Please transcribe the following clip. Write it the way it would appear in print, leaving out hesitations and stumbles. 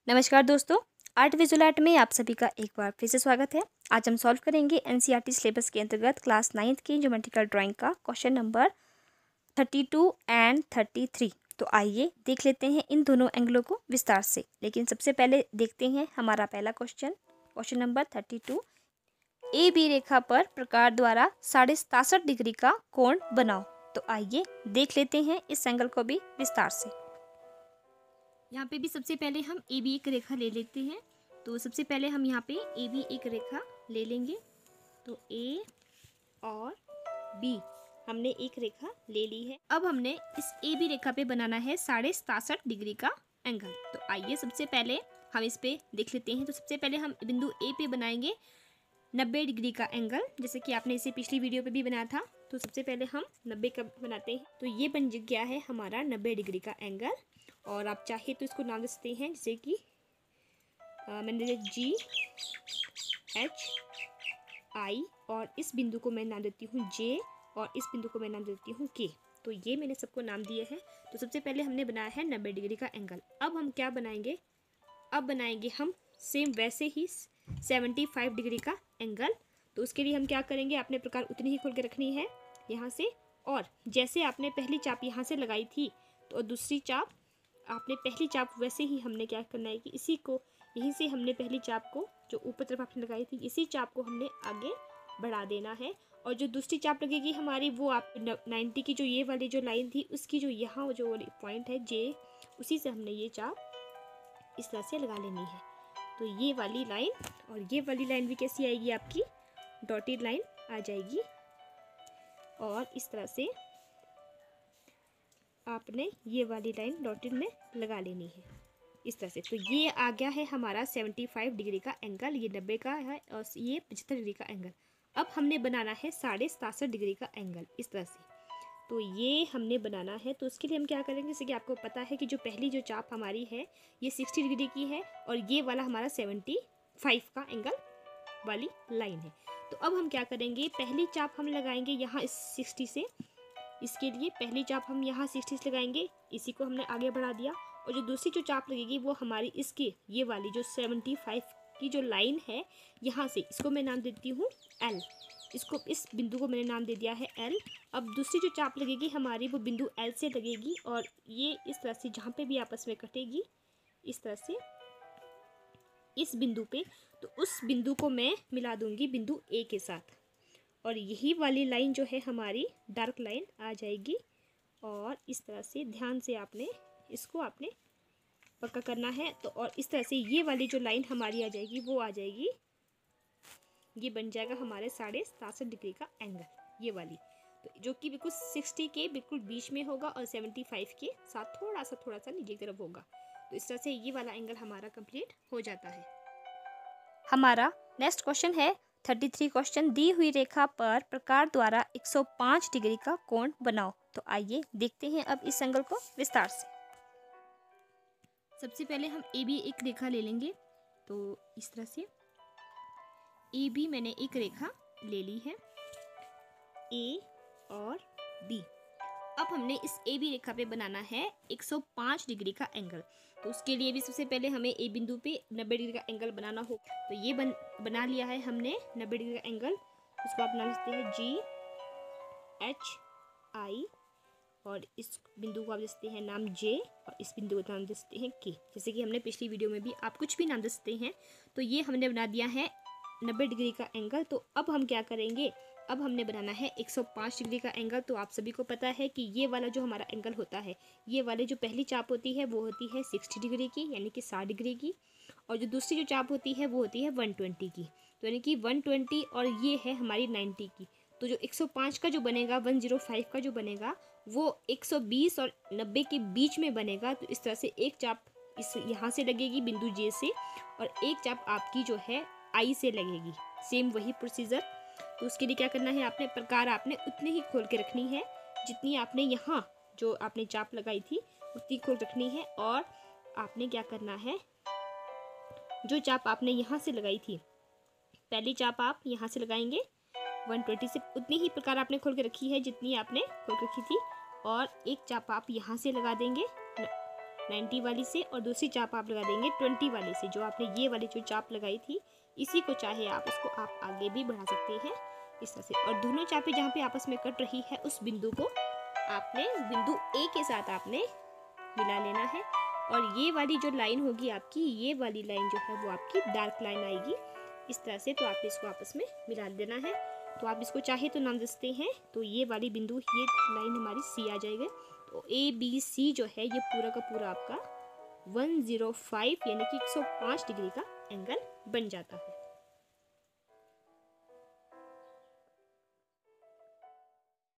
नमस्कार दोस्तों, art visual art में आप सभी का एक बार फिर से स्वागत है। आज हम सॉल्व करेंगे एनसीईआरटी सिलेबस के अंतर्गत क्लास 9th की ज्योमेट्रिकल ड्राइंग का क्वेश्चन नंबर 32 एंड 33। तो आइए देख लेते हैं इन दोनों एंगलों को विस्तार से। लेकिन सबसे पहले देखते हैं हमारा पहला क्वेश्चन नंबर 32। ए बी रेखा पर प्रकार द्वारा 67.5 डिग्री का कोण बनाओ। तो आइए देख लेते हैं इस एंगल को भी विस्तार से। यहाँ पे भी सबसे पहले हम ए बी एक रेखा ले लेते हैं। तो सबसे पहले हम यहाँ पे ए बी एक रेखा ले लेंगे। तो ए और बी हमने एक रेखा ले ली है। अब हमने इस ए बी रेखा पे बनाना है 67.5 डिग्री का एंगल। तो आइए सबसे पहले हम इस पे देख लेते हैं। तो सबसे पहले हम बिंदु ए पे बनाएंगे 90 डिग्री का एंगल, जैसे कि आपने इसे पिछली वीडियो पे भी बनाया था। तो सबसे पहले हम 90 का बनाते हैं। तो ये बन गया है हमारा 90 डिग्री का एंगल। और आप चाहे तो इसको नाम दे सकते हैं, जैसे कि मैंने G H I और इस बिंदु को मैं नाम देती हूँ J और इस बिंदु को मैं नाम देती हूँ K। तो ये मैंने सबको नाम दिए हैं। तो सबसे पहले हमने बनाया है 90 डिग्री का एंगल। अब हम क्या बनाएंगे, अब बनाएंगे हम सेम वैसे ही 75 डिग्री का एंगल। तो उसके लिए हम क्या करेंगे, आपने प्रकार उतनी ही खोल के रखनी है यहाँ से। और जैसे आपने पहली चाप यहाँ से लगाई थी, तो दूसरी चाप आपने पहली चाप वैसे ही हमने क्या करना है कि इसी को यहीं से हमने पहली चाप को जो ऊपर तरफ आपने लगाई थी, इसी चाप को हमने आगे बढ़ा देना है। और जो दूसरी चाप लगेगी हमारी, वो आप 90 की जो ये वाली जो लाइन थी, उसकी जो यहाँ जो वाली पॉइंट है J, उसी से हमने ये चाप इस तरह से लगा लेनी है। तो ये वाली लाइन और ये वाली लाइन भी कैसी आएगी, आपकी डॉटेड लाइन आ जाएगी। और इस तरह से आपने ये वाली लाइन डॉटेड में लगा लेनी है इस तरह से। तो ये आ गया है हमारा 75 डिग्री का एंगल। ये 90 का है और ये 75 डिग्री का एंगल। अब हमने बनाना है 67.5 डिग्री का एंगल इस तरह से। तो ये हमने बनाना है। तो उसके लिए हम क्या करेंगे, जैसे कि आपको पता है कि जो पहली जो चाप हमारी है ये 60 डिग्री की है और ये वाला हमारा 75 का एंगल वाली लाइन है। तो अब हम क्या करेंगे, पहली चाप हम लगाएंगे यहाँ इस 60 से। इसके लिए पहली चाप हम यहाँ 60 से लगाएंगे, इसी को हमने आगे बढ़ा दिया। और जो दूसरी जो चाप लगेगी वो हमारी इसकी ये वाली जो 75 की जो लाइन है, यहाँ से इसको मैं नाम देती हूँ L। इसको इस बिंदु को मैंने नाम दे दिया है L। अब दूसरी जो चाप लगेगी हमारी वो बिंदु L से लगेगी और ये इस तरह से जहाँ पे भी आपस में कटेगी इस तरह से इस बिंदु पे, तो उस बिंदु को मैं मिला दूंगी बिंदु A के साथ। और यही वाली लाइन जो है हमारी डार्क लाइन आ जाएगी। और इस तरह से ध्यान से आपने इसको आपने पक्का करना है। तो और इस तरह से ये वाली जो लाइन हमारी आ जाएगी वो आ जाएगी, ये बन जाएगा हमारे 67.5 डिग्री का एंगल, ये वाली। तो जो कि बिल्कुल 60 के बिल्कुल बीच में होगा और 75 के साथ थोड़ा सा नीचे की तरफ होगा। तो इस तरह से ये वाला एंगल हमारा कंप्लीट हो जाता है। हमारा नेक्स्ट क्वेश्चन है 33 क्वेश्चन। दी हुई रेखा पर प्रकार द्वारा 105 डिग्री का कोण बनाओ। तो आइए देखते हैं अब इस एंगल को विस्तार से। सबसे पहले हम ए बी एक रेखा ले लेंगे। तो इस तरह से ए बी मैंने एक रेखा ले ली है, ए और बी। अब हमने इस ए बी रेखा पे बनाना है 105 डिग्री का एंगल। तो उसके लिए भी सबसे पहले हमें ए बिंदु पे 90 डिग्री का एंगल बनाना हो। तो ये बना लिया है हमने 90 डिग्री का एंगल। उसको आप नाम देते हैं G H I और इस बिंदु को आप दे सकते हैं नाम J और इस बिंदु को नाम दे सकते हैं K। जैसे कि हमने पिछली वीडियो में भी आप कुछ भी नाम दे सकते हैं। तो ये हमने बना दिया है 90 डिग्री का एंगल। तो अब हम क्या करेंगे, अब हमने बनाना है 105 डिग्री का एंगल। तो आप सभी को पता है कि ये वाला जो हमारा एंगल होता है, ये वाले जो पहली चाप होती है वो होती है 60 डिग्री की, यानी कि 60 डिग्री की। और जो दूसरी जो चाप होती है वो होती है 120 की, तो यानी कि 120 और ये है हमारी 90 की। तो जो 105 का जो बनेगा, 105 का जो बनेगा, वो 120 और 90 के बीच में बनेगा। तो इस तरह से एक चाप इस यहाँ से लगेगी बिंदु J से और एक चाप आपकी जो है I से लगेगी। सेम वही प्रोसीजर। तो उसके लिए क्या करना है, आपने प्रकार आपने उतनी ही खोल के रखनी है जितनी आपने यहाँ जो आपने चाप लगाई थी उतनी खोल रखनी है। और आपने क्या करना है, जो चाप आपने यहाँ से लगाई थी, पहली चाप आप यहाँ से लगाएंगे 120 से, उतनी ही प्रकार आपने खोल के रखी है जितनी आपने खोल के रखी थी। और एक चाप आप यहाँ से लगा देंगे 90 वाली से, और दूसरी चाप आप लगा देंगे 20 वाली से। जो आपने ये वाली जो चाप लगाई थी, इसी को चाहे आप इसको आप आगे भी बढ़ा सकते हैं इस तरह से। और दोनों चापें जहाँ पे आपस में कट रही है उस बिंदु को आपने बिंदु ए के साथ आपने मिला लेना है। और ये वाली जो लाइन होगी आपकी, ये वाली लाइन जो है वो आपकी डार्क लाइन आएगी इस तरह से। तो आपने इसको आपस में मिला देना है। तो आप इसको चाहे तो नाम दे हैं, तो ये वाली बिंदु, ये लाइन हमारी सी आ जाएगी। तो ABC जो है ये पूरा का पूरा आपका 105 यानी कि 105 डिग्री का एंगल बन जाता है।